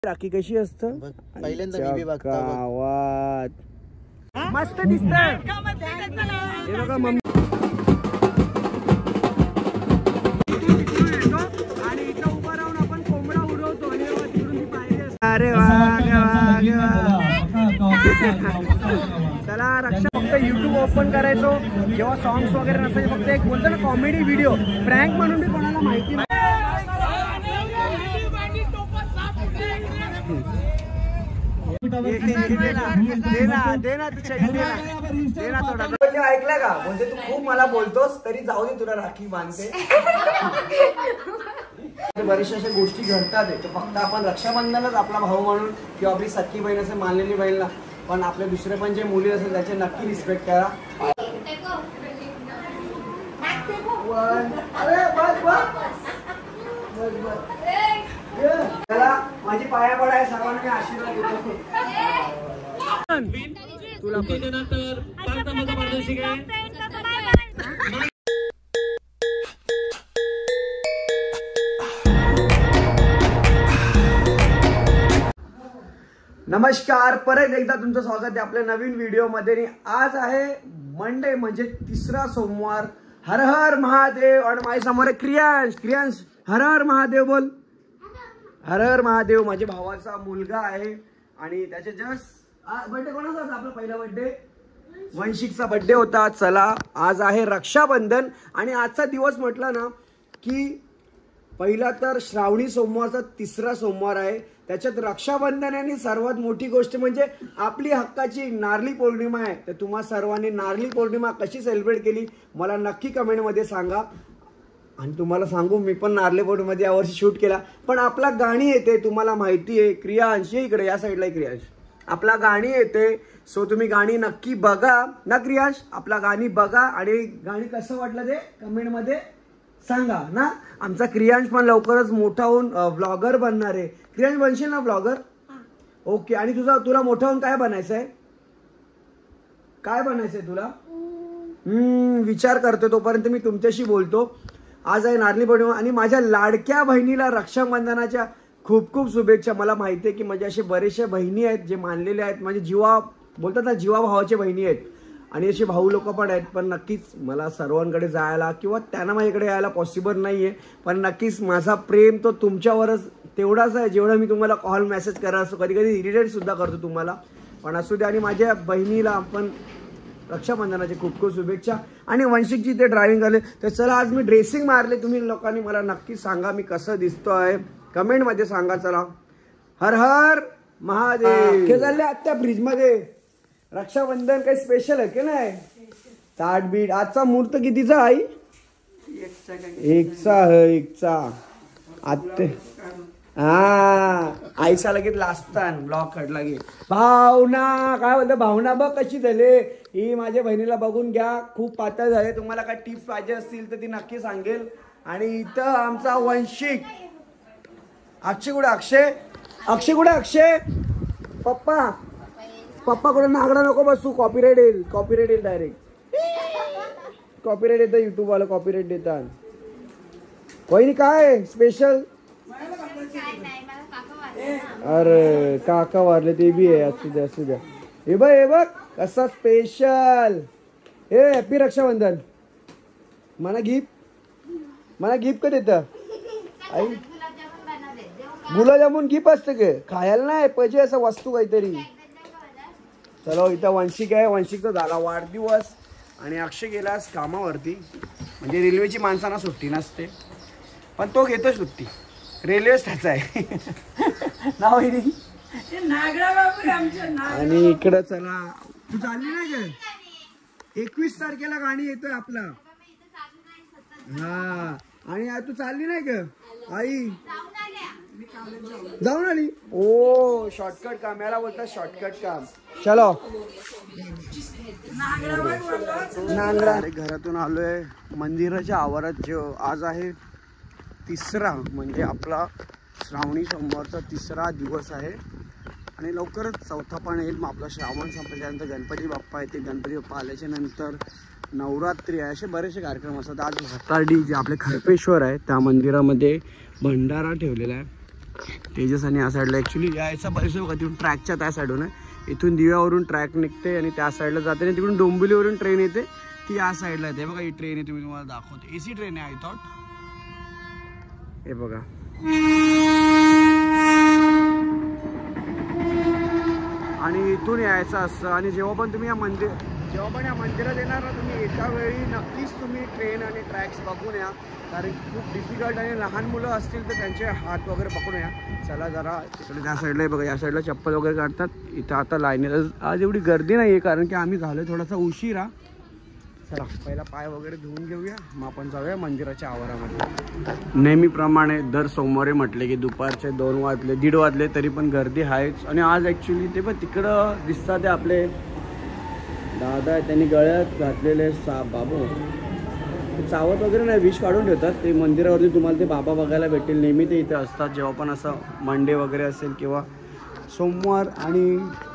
राखी कशी असतं पहिल्यांदा मी बी बघतो गावात मस्त दिसतं हे बघा मम्मी आणि इथं उभं राहून आपण कोंबडा उडवतो आणि तिकडून ती पाहिजे अरे वा चला रक्षा फक्त YouTube ओपन करायचो जेव्हा सॉंग्स वगैरे नसायचे फक्त एक बोलतो ना कॉमेडी व्हिडिओ प्रँक म्हणून मी कोणाला माहिती नाही ऐकलं का म्हणजे तू खूप मला बोलतोस तरी जाऊ दे तुला राखी बांधते बऱ्याचशा अशा गोष्टी घडतात फक्त आपण रक्षाबंधनच आपला भाऊ म्हणून किंवा आपली सख्खी बहीण असेल मानलेली बहीणला पण आपले दुसरे पण जे मुली असेल त्याचे नक्की रिस्पेक्ट करा चला माझी पाया पडाय सर्वांना मी आशीर्वाद देतो तुला नमस्कार परत एकदा तुमचं स्वागत आहे आपल्या नवीन व्हिडिओ मध्ये आज आहे मंडे म्हणजे तिसरा सोमवार हर हर महादेव आणि माझ्या समोर आहे क्रियांश हर हर महादेव बोल हर हर महादेव माझ्या भावाचा मुलगा आहे आणि त्याचे जस्ट बर्थडे कोणाचा होता आपला पहिला बर्थडे वंशिकचा बर्थडे होता चला आज आहे रक्षाबंधन आणि आजचा दिवस म्हटला ना की पहिला तर श्रावणी सोमवारचा तिसरा सोमवार आहे त्याच्यात रक्षाबंधन आणि सर्वात मोठी गोष्ट म्हणजे आपली हक्काची नारळी पौर्णिमा आहे तर तुम्हा सर्वांनी नारळी पौर्णिमा कशी सेलिब्रेट केली मला नक्की कमेंटमध्ये सांगा आणि तुम्हाला सांगू मी पण नारळी पौर्णिमेमध्ये यावर्षी शूट केला पण आपला गाणी येते तुम्हाला माहिती आहे क्रियांश इकडे या साईडला क्रियांश आपला गाणी येते सो तुम्ही गाणी नक्की बघा ना क्रियांश आपला गाणी बघा आणि गाणी कसं वाटलं ते कमेंटमध्ये सांगा ना आमचा क्रियांश पण लवकरच मोठा होऊन व्लॉगर बनणार आहे क्रियांश बनशील ना व्लॉगर ओके आणि तुला मोठा होऊन काय बनायचंय तुला विचार करतो तोपर्यंत मी तुमच्याशी बोलतो आज आहे नारळी पौर्णिमा आणि माझ्या लाडक्या बहिणीला रक्षाबंधनाच्या खूप खूप शुभेच्छा मला माहिती आहे की माझे असे बरेचसे बहिणी आहेत जे मानलेले आहेत म्हणजे जीवा बोलतात ना जीवा भावाचे बहिणी आहेत आणि असे भाऊ लोक पण आहेत पण नक्कीच मला सर्वांकडे जायला किंवा त्यांना माझ्याकडे यायला पॉसिबल नाही आहे पण नक्कीच माझा प्रेम तो तुमच्यावरच तेवढाच आहे जेवढा मी तुम्हाला कॉल मेसेज करत असतो कधी कधी इरिटेट सुद्धा करतो तुम्हाला पण असू दे आणि माझ्या बहिणीला आपण रक्षाबंधनाची खूप खूप शुभेच्छा आणि वंशिकची ते ड्रायव्हिंग आले तर चला आज मी ड्रेसिंग मारले तुम्ही लोकांनी मला नक्की सांगा मी कसं दिसतोय कमेंटमध्ये सांगा चला हर हर महादेव हे चालले आत्ता फ्रीजमध्ये रक्षाबंधन काही स्पेशल आहे की नाही ताट बीट आजचा मुहूर्त कितीचा आई एकचा आत्ते हा आईचा लगेच लास्तान ब्लॉक खडला गे भावना काय बोलतो भावना बघ कशी झाले ही माझ्या बहिणीला बघून घ्या खूप पातळ झाले तुम्हाला काय टिप्स पाहिजे असतील तर ती नक्की सांगेल आणि इथं आमचा वंशिक अक्षय कुठे अक्षय पप्पा कडे नागडा नको बसू कॉपीराइट येईल डायरेक्ट कॉपीराइट येतं युट्यूब वाला कॉपीराइट देतात वहिनी काय स्पेशल अरे काका वारले ते बी आहे असू द्या हे बघ कसा स्पेशल हे हॅपी रक्षाबंधन मला गिफ्ट का देतं आई गुलाबजामुन गिफ्ट असतं का खायला नाही पाहिजे असं वस्तू काहीतरी चलो इथं वंशिक आहे वंशिकचा झाला वाढदिवस आणि अक्षय गेलास कामावरती म्हणजे रेल्वेची माणसांना सुट्टी नसते पण तो घेतो सुट्टी रेल्वेच त्याचा आहे नाव आणि इकडं चला तू चालली नाही का 21 तारखेला गाणी येतोय आपला हा आणि तू चालली नाही का आई जाऊन आली ओ शॉर्टकट काम याला बोलतात शॉर्टकट काम चलो नांगरा घरातून आलोय मंदिराच्या आवारात जो आज आहे तिसरा म्हणजे आपला श्रावणी सोमवारचा तिसरा दिवस आहे आणि लवकरच चौथा पण येईल मग आपला श्रावण संपल्यानंतर गणपती बाप्पा येते गणपती बाप्पा आल्याच्या नंतर नवरात्री आहे असे बरेचसे कार्यक्रम असतात आज भातार्डी जे आपले खरपेश्वर आहे त्या मंदिरामध्ये भंडारा ठेवलेला आहे तेजस आणि या साईडला ॲक्च्युली यायचा परिसर बघा, तिथून ट्रॅकच्या त्या साईडून आहे. इथून दिव्यावरून ट्रॅक निघते आणि त्या साईडला जाते आणि तिकडून डोंबिवलीवरून ट्रेन येते, ती या साईडला येते. बघा ही ट्रेन येते, मी तुम्हाला दाखवते. AC ट्रेन आहे आय थॉट. हे बघा आणि इथून यायचं असतं. आणि जेव्हा पण तुम्ही या मंदिरात येणार ना, तुम्ही एका वेळी नक्कीच तुम्ही ट्रेन आणि ट्रॅक्स बघून या, कारण खूप डिफिकल्ट आणि लहान मुलं असतील तर त्यांचे हात वगैरे पकडून या. चला जरा तिकडे त्या साईडला बघा, या साईडला चप्पल वगैरे काढतात. इथं आता लाईनीला आज एवढी गर्दी नाही आहे, कारण की आम्ही झालो थोडासा उशिरा. चला पहिला पाय वगैरे धुवून घेऊया, मग आपण जाऊया मंदिराच्या आवारामध्ये. नेहमीप्रमाणे दर सोमवारी म्हटले की दुपारचे 2 वाजले 1:30 वाजले तरी पण गर्दी आहेच. आणि आज ॲक्च्युली ते पण तिकडं दिसतात ते आपले दादा आहे, त्यांनी गळ्यात घातलेले बाबू चावत वगैरे नाही, विष काढून ठेवतात ते मंदिरावरती. तुम्हाला ते बाबा बघायला भेटेल, नेहमी ते इथे असतात जेव्हा पण असं मंडे वगैरे असेल किंवा सोमवार. आणि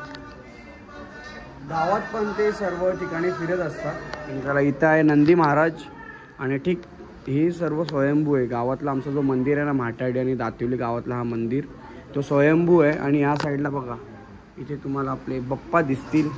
गावात पण ते सर्व ठिकाणी फिरत असतात. त्याला इथं आहे नंदी महाराज आणि ठीक हे सर्व स्वयंभू आहे. गावातला आमचा जो मंदिर आहे ना, म्हाटाडी आणि दातिवली गावातला हा मंदिर तो स्वयंभू आहे. आणि या साईडला बघा, इथे तुम्हाला आपले बाप्पा दिसतील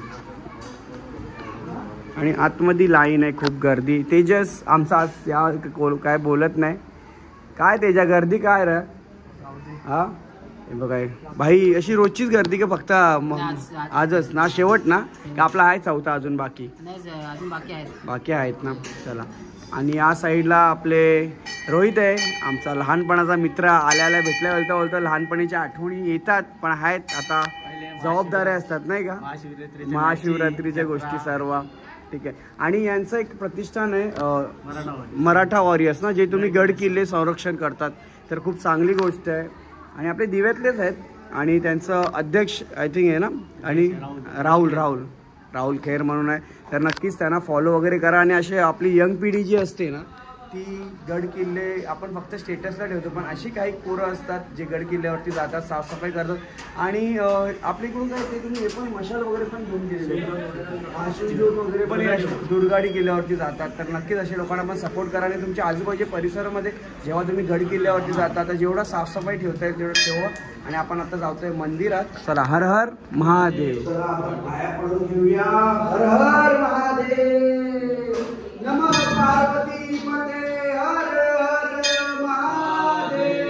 आणि आतमध्ये लाईन आहे, खूप गर्दी. तेजस आमचा आज या काय बोलत नाही, काय तेजा गर्दी काय रे? हा हे बघा भाई, अशी रोजचीच गर्दी का फक्त आजच ना, शेवट ना, का आपला आहे चौथा अजून बाकी आहेत ना. चला. आणि या साईडला आपले रोहित आहे, आमचा लहानपणाचा मित्र. आल्याला भेटल्या बोलता लहानपणीच्या आठवणी येतात, पण आहेत आता जबाबदाऱ्या असतात नाही का, महाशिवरात्रीच्या गोष्टी सर्व. ठीक आहे. आणि यांचं एक प्रतिष्ठान आहे मराठा वॉरियर्स ना, जे तुम्ही गड किल्ले संरक्षण करतात, तर खूप चांगली गोष्ट आहे. आणि आपले दिव्यातलेच आहेत आणि त्यांचं अध्यक्ष आय थिंक आहे ना, आणि राहुल खेर म्हणून आहे. तर नक्कीच त्यांना फॉलो वगैरे करा. आणि असे आपली यंग पिढी जी असते ना, ती गड किल्ले आपण फक्त स्टेटसला ठेवतो, पण अशी काही पोरं असतात जे गड किल्ल्यावरती जातात, साफसफाई करतात. आणि आपल्याकडून काय ते तुम्ही हे पण मशाल वगैरे पण घेऊन गेलेले, शिवजोत वगैरे पण दुर्गाडी किल्ल्यावरती जातात. तर नक्कीच अशा लोकांना पण सपोर्ट करा. आणि तुमच्या आजूबाजूच्या परिसरामध्ये जेव्हा तुम्ही गड किल्ल्यावरती जाता तर जेवढा साफसफाई ठेवता येईल तेवढं ठेवा. आणि आपण आता जातोय मंदिरात. चला, हर हर महादेव. चला आपण पाया पडून घेऊया. हर हर महादेव, नमः पार्वती पते, हर हर महादेव.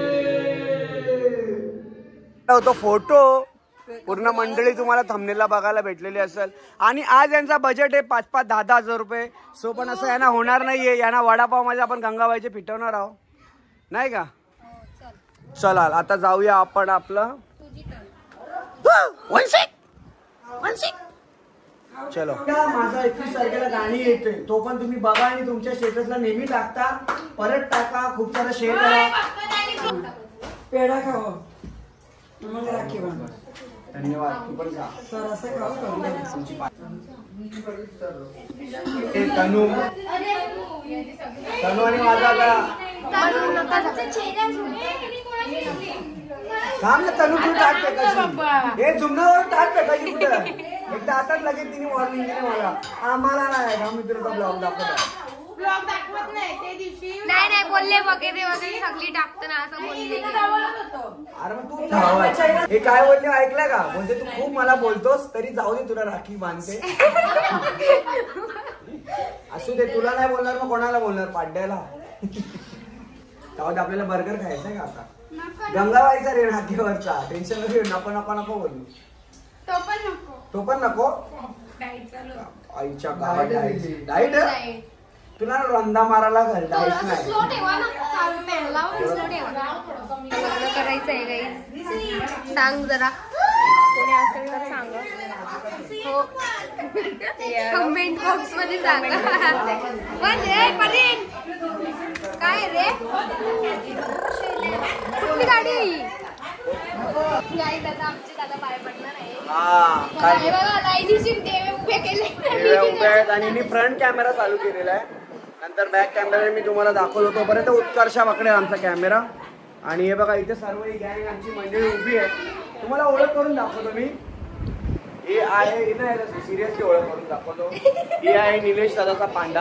तो फोटो पूर्ण मंडळी तुम्हाला थंबनेलला बघायला भेटलेली असेल. आणि आज यांचा बजेट आहे 5-5, 10-10 हजार रुपये. सो पण असं यांना होणार नाहीये, यांना वडापाव मध्ये आपण गंगाबाईचे पिटवणार आहोत नाही का. चला आता जाऊया आपण आपलं चलो. माझा 21 तारखेला गाणी येते, तो पण तुम्ही बघा आणि तुमच्या स्टेटसला नेहमी टाकता. परत टाका, खूप सारा शेअर करा. पेढा खावा, मग राखी बांधा. धन्यवाद. तू पण खा सर, असं खाऊ. तनू आणि माझा थांब ना, तनू तू टाक फेकायची, हे जुमनावर टाक फेकायची कुठं. एकदा आता लगेच तिने वॉर्निंग दिली मला, आम्हाला नाही का मित्राचा ब्लॉग दाखवत नाही बोलले वगैरे सगळी टाकतं ना असं बोलले. अरे मग तू हे काय बोलले ऐकलं का? बोलते तू खूप मला बोलतोस, तरी जाऊ दे तुला राखी बांधते. असू दे, तुला नाही बोलणार मग कोणाला बोलणार? पाड्याला. जाऊ दे, आपल्याला बर्गर खायचंय का आता? गंगाबाईचा रे राखीवरचा. टेन्शन नको नको नको बोलू. तो पण नको. आईच्या गावात डाईट तुला रंदा मारायला घाल. डाईट नाही करायचंय. सांग जरा, कोणी असेल तर सांगा. हो, कमेंट बॉक्स मध्ये सांगा. पण रे परीन काय रे, कुठली गाडी? आमचे दादा पाय पडणार आहे. आणि फ्रंट कॅमेरा चालू केलेला आहे. नंतर बॅक कॅमेरा मी तुम्हाला दाखवतो. तोपर्यंत उत्कर्षा पकडे आमचा कॅमेरा. आणि हे बघा, इथे सर्व ही गँग आमची मंडळी उभी आहे. तुम्हाला ओळख करून दाखवतो मी. हे आहे सिरियसली ओळख करून दाखवतो. हे आहे निलेश दादाचा पांडा.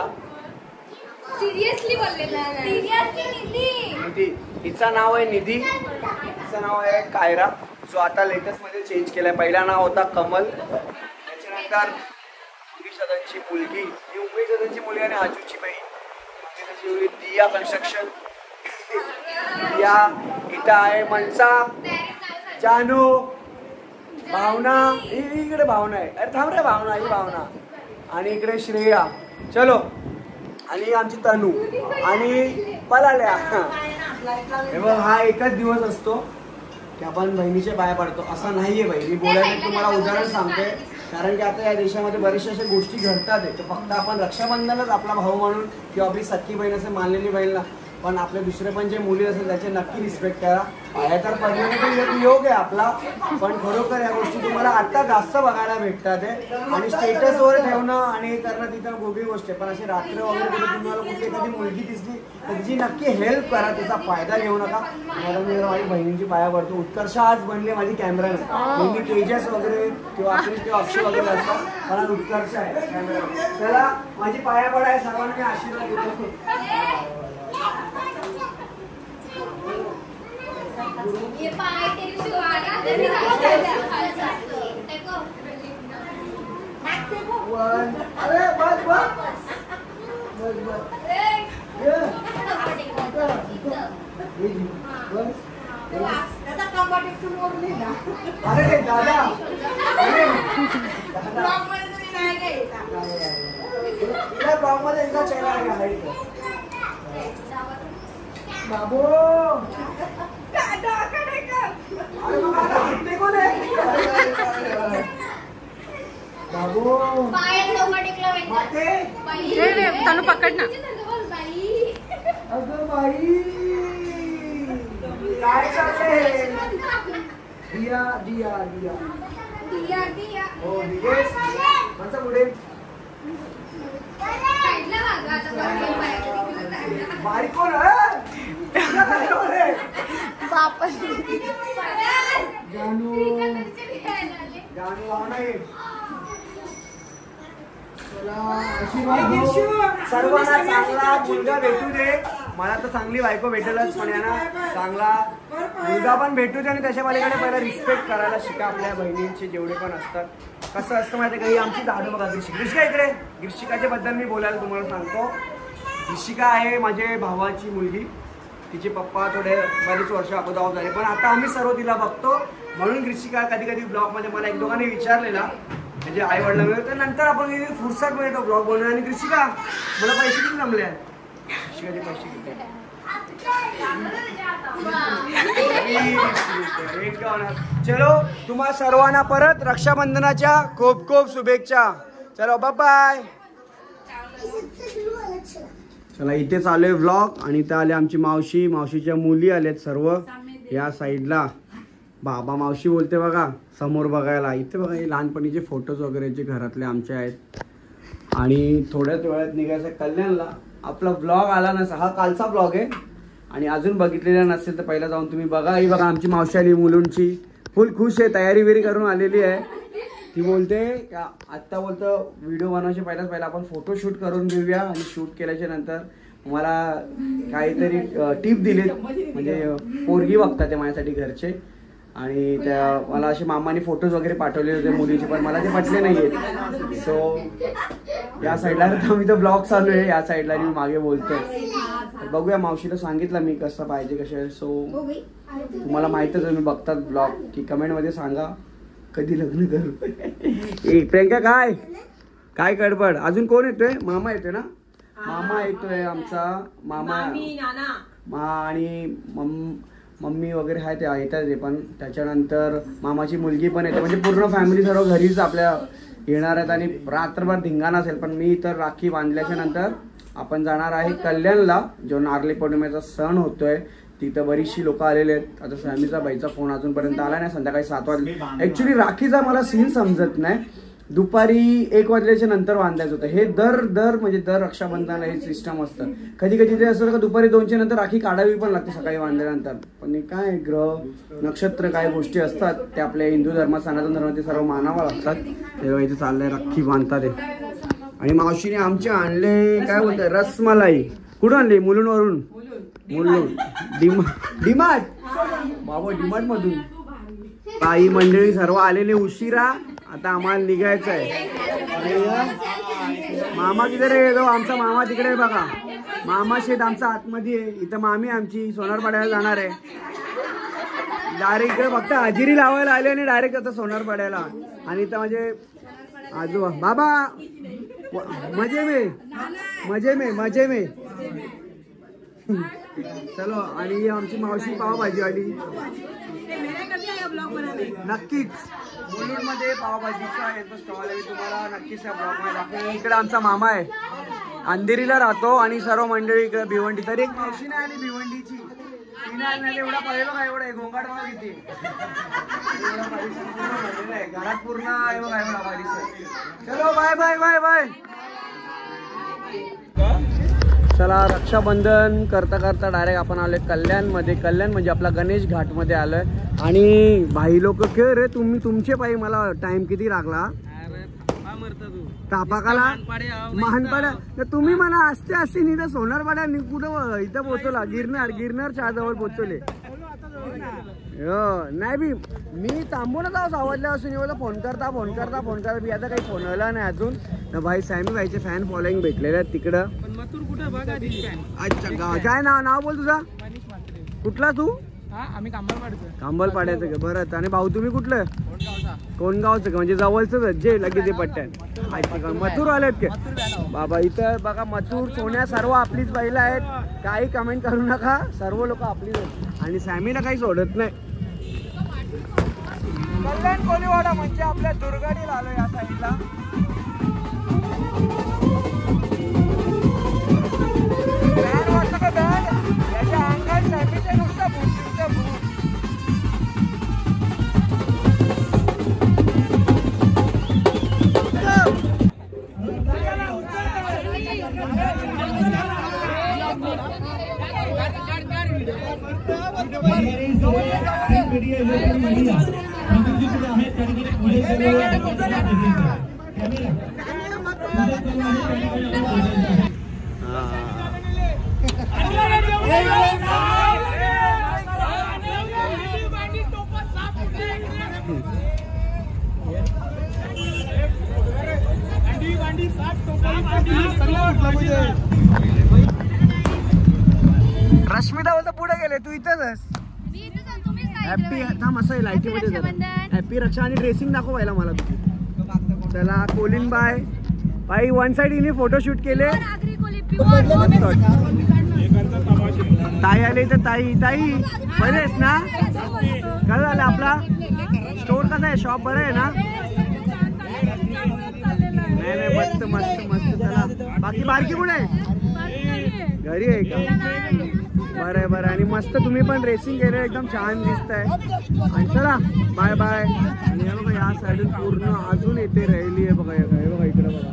सिरियसली बोललेला. निधी, हिचं नाव आहे निधी. तिचं नाव आहे कायरा, जो आता लेटेस्ट मध्ये चेंज केलाय. पहिला नाव होता कमल. त्याच्यानंतर मुकेश दादांची मुलगी, ही उमेश दादांची मुलगी आणि आजूची बहीण दिया कन्स्ट्रक्शन. दिया इथं आहे मनसा, जानू, भावना, इकडे भावना आहे. अरे थांब रे भावना, ही भावना. आणि इकडे श्रेया. चलो. आणि आमची तनू आणि पलाल्या. हे बघ, हा एकच दिवस असतो की आपण बहिणीच्या पाया पडतो. असं नाहीये बाई, मी बोलायला तुम्हाला उदाहरण सांगते. कारण की आता या देशामध्ये बऱ्याचशा अशा गोष्टी घडतात आहे. तर फक्त आपण रक्षाबंधनच आपला भाऊ म्हणून किंवा आपली सख्खी बहीण असे मानलेली बहीण ना, पण आपले दुसरे पण जे मुली असेल त्याचे नक्की रिस्पेक्ट करा. पाया तर पडण्यासाठी योग आहे आपला, पण खरोखर या गोष्टी तुम्हाला आता जास्त बघायला भेटतात आहे. आणि स्टेटसवर ठेवणं आणि हे करणं तिथं वेगळी गोष्ट आहे, पण अशी रात्र वगैरे कुठे तुम्हाला कुठली एखादी मुलगी दिसली तर तिची नक्की हेल्प करा, तिचा फायदा घेऊ नका. मला मी माझी बहिणींची पाया पडतो. उत्कर्ष आज बनले माझी कॅमेरा नाही, मी तेजस वगैरे किंवा आपले किंवा अक्षय वगैरे असतात, पण आज उत्कर्ष आहे कॅमेरा. चला, माझी पाया पडाय सर्वांना मी आशीर्वाद देतो. ये पाय तेरी सुवाना अरे बस बस बस बस. अरे दादा, ब्लॉग मध्ये एकदा चेहरा आहे बाबू. अरे मग आता किती कोण आहे बाबू? तनु पकड ना. अगं बाई, काय चाललंय? दिया दिया दिया दिया दिया. हो दिगेश माझा पुढे बारीक कोण वापस जानू जानू नाही. सर्वांना चांगला मुलगा भेटू दे. मला तर चांगली बायको भेटेलच, पण यांना चांगला मुलगा पण भेटू दे. आणि त्याच्या पलीकडे पहिला रिस्पेक्ट करायला शिका आपल्या बहिणींचे जेवढे पण असतात. कसं असतं माहिती काही आमची झाडं बघा. ग्रीष्का इकडे. ग्रीष्काच्या बद्दल मी बोलायला तुम्हाला सांगतो. ग्रीष्का आहे माझ्या भावाची मुलगी. तिचे पप्पा थोडे बरेच वर्ष अगोदर झाले, पण आता आम्ही सर्व तिला बघतो. म्हणून ग्रीष्का कधी कधी ब्लॉगमध्ये मला एक दोघांनी विचारलेला, म्हणजे आई वडिलांना, तर नंतर आपण फुरसत मिळतो ब्लॉग बनवून. आणि ग्रीष्का मला पैसे किती जमले आहेत? ग्रीष्काचे पैसे किती? चलो, तुम्हा सर्वांना परत रक्षाबंधनाच्या खूप खूप शुभेच्छा. चलो बाय बाय. चला, इथे चालू आहे व्लॉग. आणि इथं आले आमची मावशी, मावशीच्या मुली आल्यात सर्व या साईडला. बाबा मावशी बोलते बघा समोर बघायला. इथे बघा हे लहानपणीचे फोटोज वगैरे जे घरातले आमचे आहेत. आणि थोड्याच वेळात निघायचं कल्याणला. आपला ब्लॉग आला नसा, हा कालचा ब्लॉग आहे. आणि अजून बघितलेला नसेल तर पहिला जाऊन तुम्ही बघा. ही बघा आमची मावशी आली मुलूंची, फुल खुश आहे, तयारी बिरी करून आलेली आहे. ती बोलते का आत्ता बोलतं व्हिडिओ बनवायच्या पहिला आपण फोटोशूट करून घेऊया. आणि शूट केल्याच्या नंतर मला काहीतरी टिप दिलीत, म्हणजे पोरगी बघतात ते माझ्यासाठी घरचे. आणि त्या मला असे मामाने फोटोज वगैरे पाठवले होते मुलीचे, पण मला ते पटले नाही आहेत. सो या साईडला मी तर ब्लॉग चालू आहे या साईडला आणि मी मागे बोलतोय. बघूया, मावशीला सांगितलं मी कसं पाहिजे कसे. सो तुम्हाला माहितच आहे, मी बघतात ब्लॉग की कमेंटमध्ये सांगा कधी लग्न करू. प्रियंका काय काय गडबड? अजून कोण येतोय? मामा येतोय ना? मामा येतोय आमचा मामा आणि मम्मी वगैरे आहे ते येतात ते पण. त्याच्यानंतर मामाची मुलगी पण येते, म्हणजे पूर्ण फॅमिली सर्व घरीच आपल्या येणार आहेत. आणि रात्रभर धिंगाणा असेल. पण मी तर राखी बांधल्याच्या नंतर आपण जाणार आहे कल्याणला, जो नारळी पौर्णिमेचा सण होतोय. तिथं बरीचशी लोक आलेले आहेत. आता स्वामीचा बाईचा फोन अजूनपर्यंत आला नाही. संध्याकाळी 7 वाजले. ऍक्च्युली राखीचा मला सीन समजत नाही. दुपारी 1 वाजल्याच्या नंतर बांधायचं होतं. हे म्हणजे दर रक्षाबंधनाला हे सिस्टम असतं. कधी कधी ते असं का दुपारी 2च्या नंतर राखी काढावी पण लागते सकाळी बांधल्यानंतर. पण काय ग्रह नक्षत्र काय गोष्टी असतात ते आपल्या हिंदू धर्मात सनातन धर्मात ते सर्व मानावं लागतात. तेव्हा इथे चाललंय राखी बांधतात ते. आणि मावशीने आमचे आणले काय बोलताय रसमलाई. कुठून आणली? मुलुंडवरून. डिमार्ट बाबा, डिमार्ट मधून काही मंडळी सर्व आलेले उशिरा. आता आम्हाला निघायचं आहे. मामा किती रे? तो आमचा मामा तिकडे बघा. मामा शेत आमचा आतमध्ये आहे. इथं मामी आमची सोनारपाड्याला जाणार आहे. डायरेक्ट इकडे फक्त हजेरी लावायला आले आणि डायरेक्ट आता सोनारपाड्याला. आणि इथं म्हणजे आजोबा बाबा मजे में चलो. आणि आमची मावशी पावभाजी आली. नक्कीच मुलुंडमध्ये पावभाजीचा येतो स्टॉल आहे. तुम्हाला नक्कीच या ब्लॉगमध्ये दाखवेल. इकडे आमचा मामा आहे, अंधेरीला राहतो. आणि सर्व मंडळी इकडे भिवंडी. तरी एक मावशी नाही आली भिवंडीची. तिने एवढा पाहिजे बघा, एवढा गोंगाट भाव इथे घरात पूर्ण आहे बघा एवढा परिसर. चलो बाय बाय बाय बाय. चला, रक्षाबंधन करता करता डायरेक्ट आपण आलोय कल्याणमध्ये. कल्याण म्हणजे आपला गणेश घाटमध्ये आलोय. आणि भाई लोक खेळ रे तुम्ही, तुमचे पायी मला टाइम किती लागला तापाकाला महानपाड्या. तर तुम्ही मला असते असते नाही तर सोनारपाड्या कुठं इथं पोहोचवला. गिरनारच्या जवळ पोहोचवले. नाही बी मी थांबूनच आहो सावधल्यापासून. एवढं फोन करता मी आता काही फोन आला नाही अजून. तर भाई सॅमी भाईचे फॅन फॉलोईंग भेटलेले आहेत तिकडं. अच्छा, काय नाव बोल तुझा? कुठला तू? आम्ही कांबलपाड्याचं का? बरं. आणि भाऊ तुम्ही कुठलं? कोणगावचं का? म्हणजे जवळच जे लगेच ते पट्ट्यान. अच्छा, मथुर आलेत का बाबा? इथं बघा मथुर सोन्या सर्व आपलीच बैलं आहेत. काही कमेंट करू नका, सर्व लोक आपलीच आहेत. आणि सॅमीला काही सोडत नाही. कल्याण कोलीवाडा म्हणजे आपल्या दुर्गाडीला आलो या साईडला. याच्या अंगात सॅमीचे नुसतं रश्मिता बोलतो पुढे गेले, तू इथंच. हॅपी थांब असं लाईटीमध्ये हॅपी रक्षा. आणि ड्रेसिंग दाखव व्हायला मला तुझी. चला कोलिन बाय भाई वन साइड इने फोटोशूट केले. ताई आले तर ताई बरेच ना? काय झालं आपला स्टोर कसा आहे? शॉप बरं आहे ना? नाही मस्त मस्त मस्त. चला बाकी बारकी कुठे आहे? घरी आहे का? बरं. आणि मस्त तुम्ही पण ड्रेसिंग केलं, एकदम छान दिसत आहे. आणि चला बाय बाय. आणि हे बघा या साईडून पूर्ण अजून येते राहिली आहे बघा. हे बघा इकडे बघा.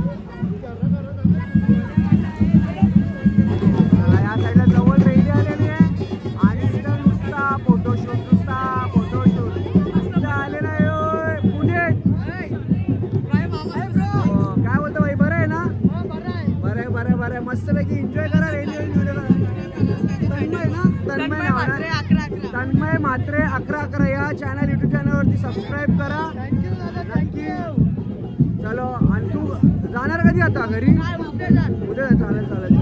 चला या साईडला जवळ रेल्वे आलेली आहे. आणि इथं नुसता फोटोशूट आलेला आहे. पुणे काय बोलतो भाई? बरं आहे ना? बरं. मस्तपैकी एन्जॉय करा रेल्वे. तन्मय म्हात्रे 1111 या चॅनल युट्यूब चॅनलवरती सबस्क्राईब करा नक्की. चलो. आणि तू जाणार कधी आता घरी? उद्या. चालेल.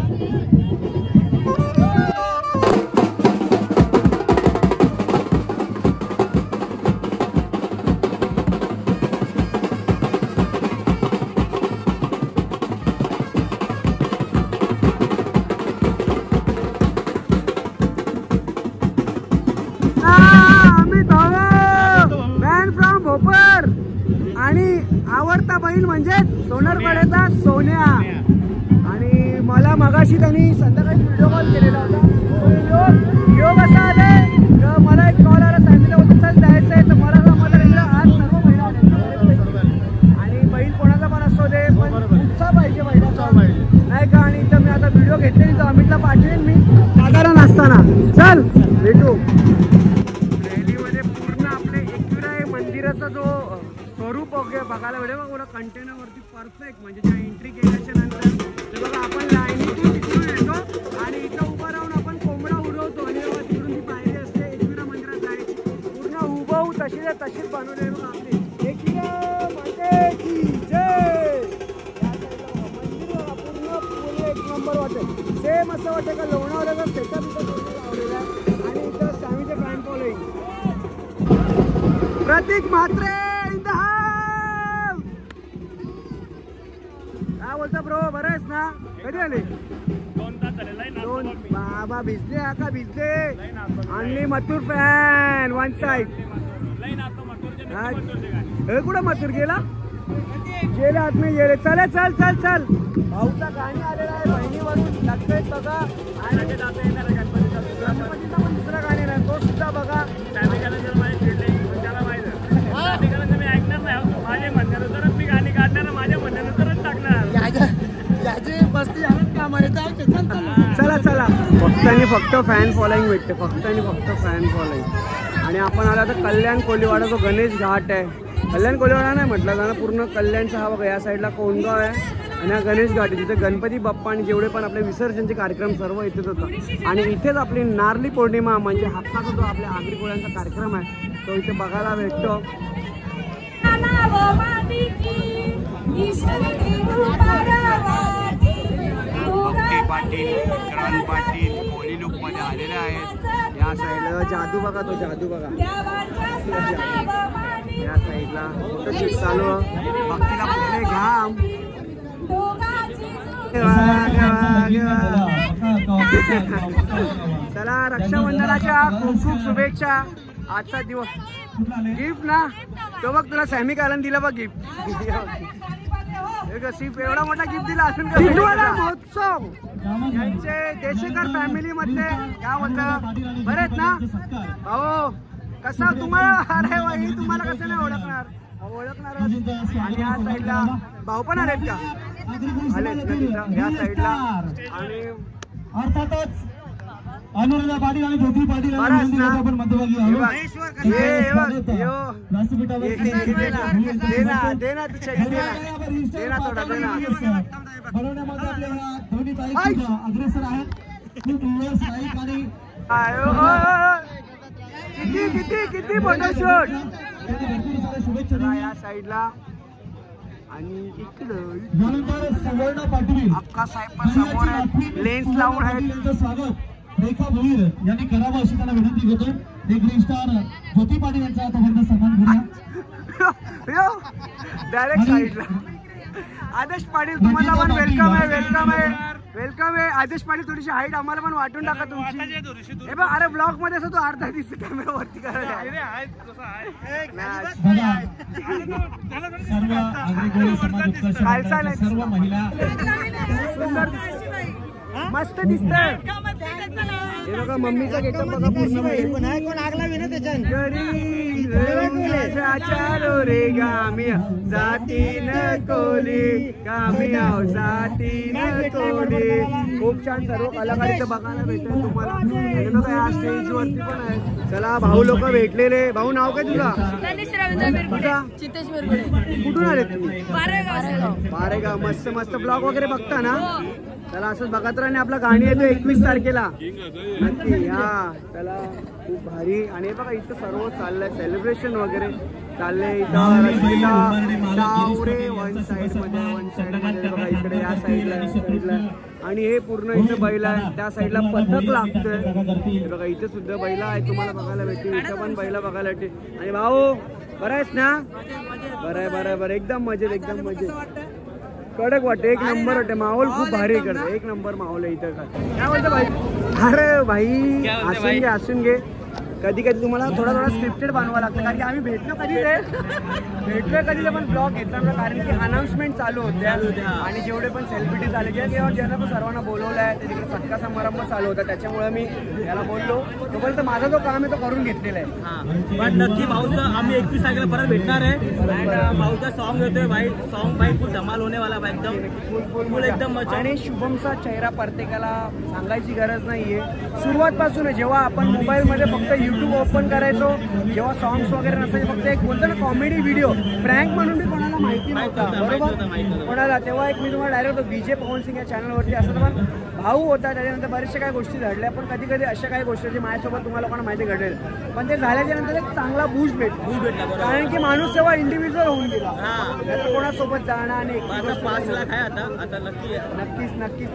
आणि आवडता बैल म्हणजे सोनारपाड्याचा सोन्या. आणि मला मगाशी त्यांनी संध्याकाळी व्हिडिओ कॉल केलेला होता. योग असा आले तर मला एक कॉल आला, सांगितलं होतं चल जायचं आहे. तर मला समजलं आज सर्व बैल आले. आणि बैल कोणाचा पण असतो दे, पण उत्साह पाहिजे बैलाचा नाही का? आणि इथं मी आता व्हिडिओ घेतलेली तर अमितला पाठवेन मी साधारण असताना. चल भेटू. रॅलीमध्ये पूर्ण आपले एकविराय मंदिराचा जो स्वरूप बघायला भेटेल बघा. कंटेनरवरती परफेक्ट म्हणजे त्या एंट्री केल्याच्या नंतर बघा आपण लाईनीतून तिकडून येतो आणि इथं उभं राहून आपण तशीच बनवली आपली माते की जय. पूर्ण पुणे एक नंबर वाटेल. सेम असं वाटतं का लोणावळ्याचा सेटअप इथं लावलेला आहे. आणि इथं सॅमीचे fan following. Pratik Mhatre in the house. काय बोलता ब्रो, बरं आहेस ना? कधी आले? 2 तास झाले. दोन. बाबा भिजले का भिजले. आणली मथुर फॅन वन साइड. कुठं मथुर गेला? गेले आत नाही गेले. चल चल चल चल. भाऊचा गाणी आलेला आहे बहिणीवरून लागतंय बघा. आणि गणपतीचा पण दुसरा गाणी नाही तो सुद्धा बघा. मी ऐकणार नाही माझ्या म्हणण्यानुसारच मी गाणी काढणार, माझ्या म्हणण्यानुसारच टाकणार. चला चला. फक्त आणि फक्त फॅन फॉलोईंग भेटते. फक्त आणि फक्त फॅन फॉलोईंग. आणि आपण आला तर कल्याण कोलीवाडा जो गणेश घाट आहे. कल्याण कोलीवाडा नाही म्हटलं जाणं, पूर्ण कल्याणचा हा बघा. या साईडला कोंडगाव आहे आणि हा गणेश घाट आहे. तिथे गणपती बाप्पा आणि जेवढे पण आपले विसर्जनचे कार्यक्रम सर्व इथेच होतात. आणि इथेच आपली नारळी पौर्णिमा म्हणजे हक्काचा जो आपल्या आगरी कोळ्यांचा कार्यक्रम आहे तो इथे बघायला भेटतो. पाटील, विक्रांत पाटील कोली लुक मध्ये आलेले आहेत. या साईडला जादू बघा, तो जादू बघा. या साईडला फोटोशूट चालू. भक्तीला कुठले घाम. चला रक्षाबंधनाच्या खूप खूप शुभेच्छा. आजचा दिवस गिफ्ट ना तो बघ तुला सॅमी कालन दिला बघ गिफ्ट. एवढा मोठा गिफ्ट दिला असून महोत्सव यांचे देशेकर फॅमिली मधले काय बोलतं बरे आहेत ना भाऊ. कसा तुम्हाला अरे वाई तुम्हाला कसं नाही ओळखणार. ओळखणार. आणि या साईडला भाऊ पण आलेत का? आलेत ना या साईडला. आणि अर्थातच अनुराधा पाटील आणि ज्योती पाटील आपण मध्यभागी आहोत. बनवण्यामध्ये आपल्या दोन्ही ताई अग्रेसर आहेत. खूप व्ह्यूअर्स आणि किती फोटोशूट भरपूर साऱ्या शुभेच्छा या साईडला. आणि इकडं यानंतर सुवर्ण पाटील अक्का साहेब पण समोर आहेत. लेन्स लावून आहेत. स्वागत रेखा भोईर यांनी करावं अशी त्यांना विनंती करतो. एक ग्रीन स्टार ज्योती पाटील यांचा आतापर्यंत सन्मान करूया. डायरेक्ट साईडला आदेश पाटील तुम्हाला पण वेलकम आहे. वेलकम आहे. वेलकम आहे आदेश पाटील. थोडीशी हाईट आम्हाला पण वाटून टाका तुमची. हे बघ अरे ब्लॉग मध्ये असं तो अर्धा दिवस कॅमेरा वरती करायला. सर्व महिला मस्त दिसतंय. हे बघा मम्मीचा गेटअप बघा पूर्ण रे गामी जाती न कोली गामी जाती न कोली. खूप छान सर्व कलाकार इथं बघायला भेटतात तुम्हाला. आणि बघा या स्टेज वरती पण आहे. चला भाऊ लोक भेटलेले. भाऊ नाव काय तुझा? कुठून आले तुम्ही? बारेगाव. मस्त मस्त ब्लॉग वगैरे बघता ना? चला असंच बघत राहा. आपला गाणी येतो 21 तारखेला नक्की. हा चला खूप भारी. आणि बघा इथं सर्व चाललंय सेलिब्रेशन वगैरे चाललंय. इथं वन साइड मध्ये बघा इकडे या साईडला. आणि हे पूर्ण इथं बैल आहे. त्या साईडला पथक लागतंय. बघा इथे सुद्धा बैला आहे तुम्हाला बघायला भेटतील. इथं पण बैला बघायला भेटतील. आणि भाऊ बरं आहेस ना? बरं आहे बरं. एकदम मजेत एकदम मजेत. कडक वाटते. एक नंबर वाटते. माहोल खूप भारी करते. एक नंबर माहोल आहे इथं. काय बोलतो भाई? अरे भाई असून घे. कधी कधी तुम्हाला थोडा स्क्रिप्टेड बनवावं लागतं. कारण की आम्ही भेटलो कधी पण ब्लॉग घेतला ना. कारण की अनाउन्समेंट चालू होत्या आणि जेवढे पण सेलिब्रिटीज आले किंवा ज्यांना पण सर्वांना बोलवलं आहे ते तिकडे सत्कार समारंभ चालू होता. त्याच्यामुळे मी याला बोललो. तोपर्यंत माझा जो काम आहे तो करून घेतलेला आहे. पण नक्की भाऊचं आम्ही 21 तारखेला परत भेटणार आहे. भाऊचा सॉन्ग होतोय भाई. सॉन्ग भाई फुल धमाल होणे वाला भाई. एकदम फुल एकदम मजा. आणि शुभमचा चेहरा प्रत्येकाला सांगायची गरज नाहीये. सुरुवातपासून जेव्हा आपण मोबाईलमध्ये फक्त यूट्यूब ओपन करायचो, जेव्हा सॉंग्स वगैरे नसायचे, फक्त एक बोलतो ना कॉमेडी व्हिडिओ प्रँक म्हणून मी कोणाला कोणाला माहिती नव्हता बरोबर कोणाला. तेव्हा एक मी तुम्हाला डायरेक्ट विजय पवन सिंग या चॅनलवरती असं पण भाऊ होता. त्याच्यानंतर बऱ्याचशा काही गोष्टी घडल्या पण कधी कधी अशा काही गोष्टी जी माझ्यासोबत तुम्हाला कोणा माहिती घडेल पण ते झाल्याच्या नंतर एक चांगला बूस्ट भेटला कारण की माणूस तेव्हा इंडिव्हिज्युअल होऊन गेला. त्याचं कोणासोबत जाणार आणि 5 लाख आहे आता नक्की नक्कीच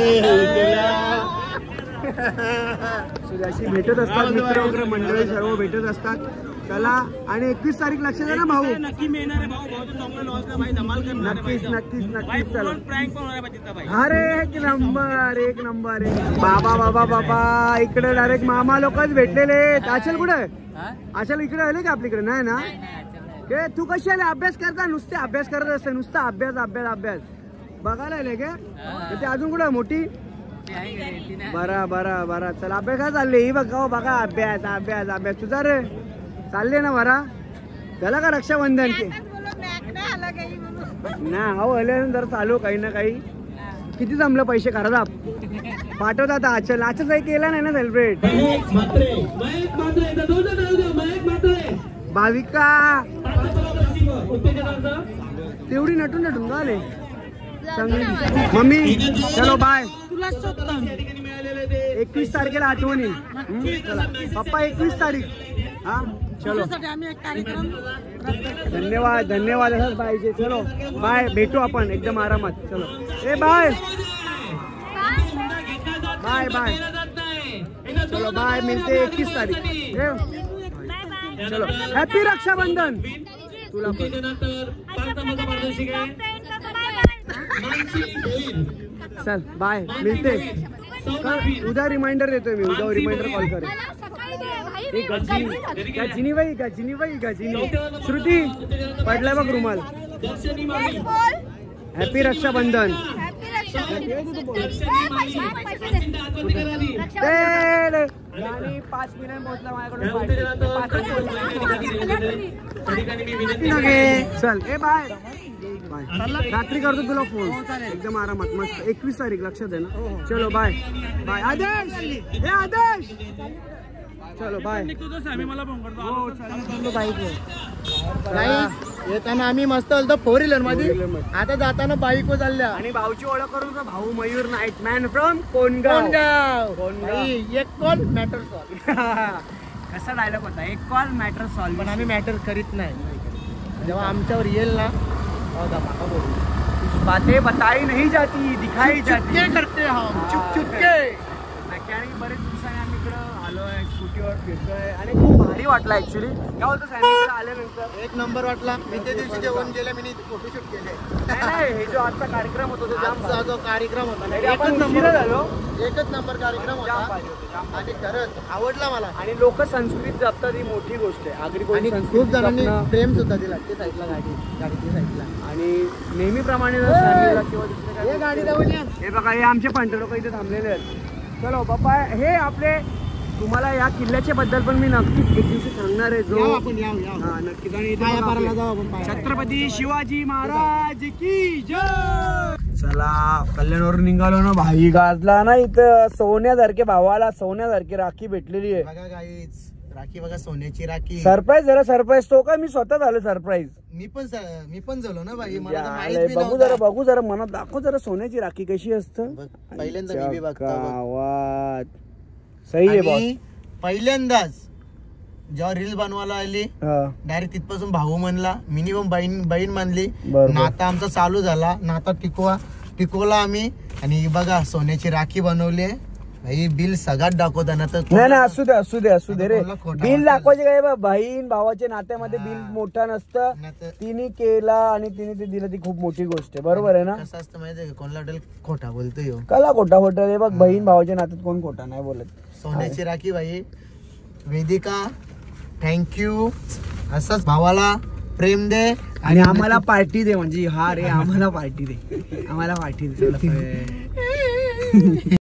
अशी भेटत असतात मित्र वगैरे मंडळी सर्व भेटत असतात. चला आणि 21 तारीख लक्षात आहे ना भाऊ. नक्की मिळणार आहे भाऊ. भाऊचं सॉंग लॉन्चला भाई धमाल करणार आहे. नक्कीच चला. प्रँक पण होणार आहे तिथं भाई. अरे एक नंबर बाबा इकडे डायरेक्ट मामा लोकच भेटलेले. आचल कुठे आचल इकडे आले का आपल्याकडे नाही ना. तू कशी आले अभ्यास करता नुसते अभ्यास करत असते नुसता अभ्यास बघायला आले का ते अजून कुठे मोठी बरा चल अभ्यास काय चालले ही बघा अभ्यास तुझा रे चालले ना बरा झाला का रक्षाबंधन ते ना हो आले जर चालू काही ना काही. किती जमलं पैसे करा पाठवतात आचल काही केला नाही ना सेलिब्रेट. भाविका तेवढी नटून का आले मम्मी. चलो बाय. 21 तारखेला आठवणी पप्पा 21 तारीख हा चलो धन्यवाद असंच पाहिजे. चलो बाय भेटू आपण एकदम आरामात. चलो बाय चलो बाय मिळते 21 तारीख. चलो हॅपी रक्षाबंधन तुला चल बाय मिळते. उद्या रिमाइंडर देतोय मी उद्या रिमाइंडर कॉल करेन. गजिनी श्रुती पडलाय बघ रुमाल. हॅपी रक्षाबंधन. आणि 5 मिनिट पोहोचला माझ्याकडून. चल बाय रात्री करतो तुला फोन एकदम आरामात मस्त. 21 तारीख लक्षात आहे ना. चलो बाय आदेश चलो बाय. येताना आम्ही मस्त होतो 4 व्हीलर मध्ये आता जाताना बाईक वर चालल्या. आणि भाऊची ओळख करून भाऊ मयूर नाईटमॅन फ्रॉम कोणगाव. एक कॉल मॅटर सॉल्व. कसा डायलॉग होता एक कॉल मॅटर सॉल्व. पण आम्ही मॅटर करीत नाही. जेव्हा आमच्यावर येईल ना बातें बताई नहीं जाती दिखाई जाती करते हम चुपके. आणि बरेच दिवसांनी आम्ही इकडं आलोय स्कूटीवर फिरतोय आणि खूप भारी वाटलं ऍक्च्युली. काय होतं सॅनिकडे आल्यानंतर एक नंबर वाटला. मी त्या दिवशी जेवण केलं मी फोटोशूट केले. नाही हे जो आजचा कार्यक्रम होता तो आमचा जो कार्यक्रम होता एकच नंबर झालो. एकच नंबर कार्यक्रम होता आणि खरंच आवडला मला. आणि लोक संस्कृती जपतात ही मोठी गोष्ट आहे. आगरी खूप जणांनी प्रेम सुद्धा दिला ते साईडला गाडीच्या साईडला. आणि नेहमीप्रमाणे हे गाडी जाऊन हे बघा हे आमचे पंट लोक इथे थांबलेले आहेत. चलो बाप्पा हे आपले तुम्हाला या किल्ल्याच्या बद्दल पण मी नक्कीच एक दिवशी सांगणार आहे. जो हा नक्कीच. आणि छत्रपती शिवाजी महाराज की जय. चला कल्याणवरून निघालो ना भाई गाजला ना इथं सोन्यासारखे भावाला सोन्यासारखी राखी भेटलेली आहे. बघा गाईच राखी बघा सोन्याची राखी. सरप्राईज झाला सरप्राईज तो काय मी स्वतः झालो सरप्राईज. मी पण झालो ना बाई. बघू जरा मनात दाखव जरा सोन्याची राखी कशी असतं. पहिल्यांदा मी बघतो सही आहे. पहिल्यांदाच जेव्हा रील बनवायला आली डायरेक्ट तिथपासून भाऊ म्हणला मिनी पण बहीण मानली. नाता आमचा चालू झाला. नाता टिकवला आम्ही. आणि बघा सोन्याची राखी बनवली. बिल सगळ्यात दाखवताना तर नाही असू दे रे. बिल दाखवायचे काय बहीण भावाच्या नात्यामध्ये बिल मोठा नसतं. तिने केला आणि तिने ते दिलं ती खूप मोठी गोष्ट आहे. बरोबर आहे ना. कसं असतं माहितीये कोणाला वाटेल खोटा बोलतोय कला खोटा रे बघ. बहीण भावाच्या नात्यात कोण खोटा नाही बोलत. सोन्याची राखी भाई. वेदिका थँक्यू. असंच भावाला प्रेम दे आणि आम्हाला पार्टी दे. म्हणजे हा रे आम्हाला पार्टी दे.